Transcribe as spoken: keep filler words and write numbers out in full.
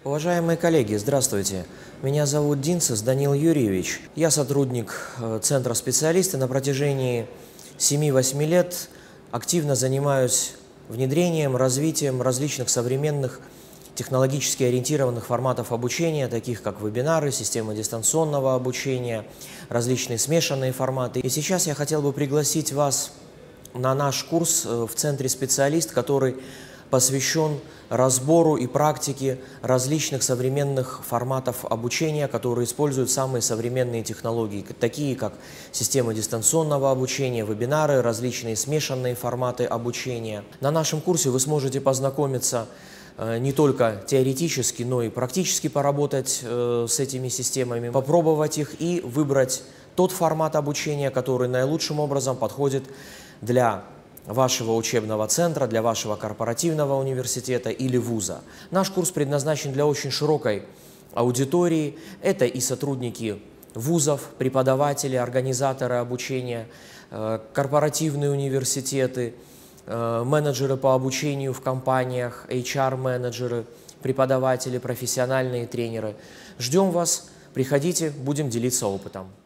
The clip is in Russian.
Уважаемые коллеги, здравствуйте. Меня зовут Динцес Данил Юрьевич. Я сотрудник э, Центра специалиста. На протяжении семи-восьми лет активно занимаюсь внедрением, развитием различных современных технологически ориентированных форматов обучения, таких как вебинары, системы дистанционного обучения, различные смешанные форматы. И сейчас я хотел бы пригласить вас на наш курс в Центре специалист, который посвящен разбору и практике различных современных форматов обучения, которые используют самые современные технологии, такие как системы дистанционного обучения, вебинары, различные смешанные форматы обучения. На нашем курсе вы сможете познакомиться не только теоретически, но и практически поработать э, с этими системами, попробовать их и выбрать тот формат обучения, который наилучшим образом подходит для вашего учебного центра, для вашего корпоративного университета или вуза. Наш курс предназначен для очень широкой аудитории. Это и сотрудники вузов, преподаватели, организаторы обучения, э, корпоративные университеты, менеджеры по обучению в компаниях, эйч ар-менеджеры, преподаватели, профессиональные тренеры. Ждем вас, приходите, будем делиться опытом.